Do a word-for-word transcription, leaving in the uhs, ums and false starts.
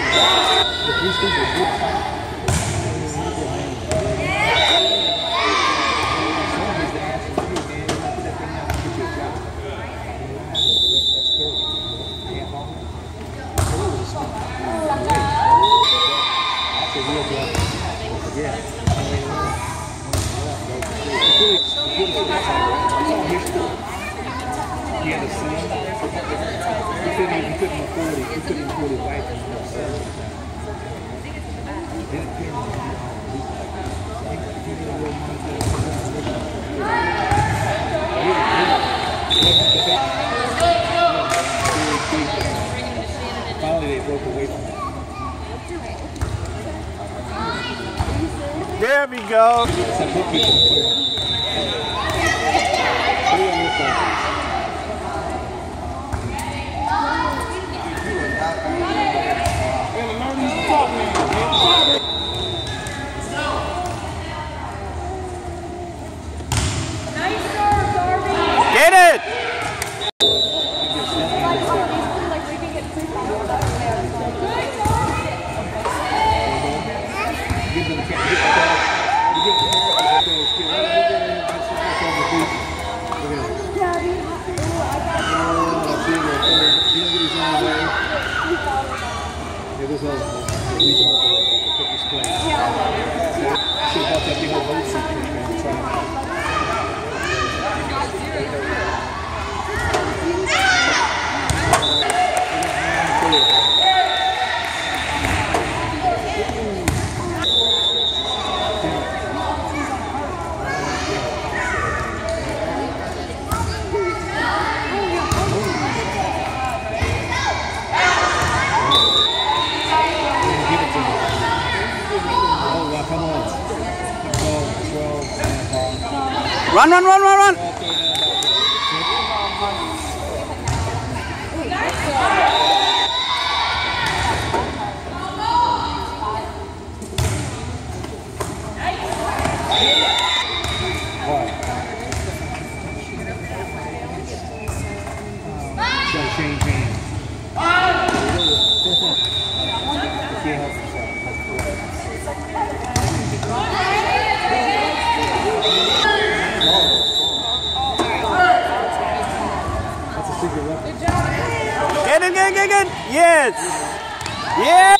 He had a son. He couldn't even, he couldn't afford it. He couldn't afford his wife and his son. Didn't care about finally they broke away from it. There we go. It's a bookkeeping player. Three on this side. Get it! Run, run, run, run, run! Change hands. Get it, get it, get it! Yes! Yes!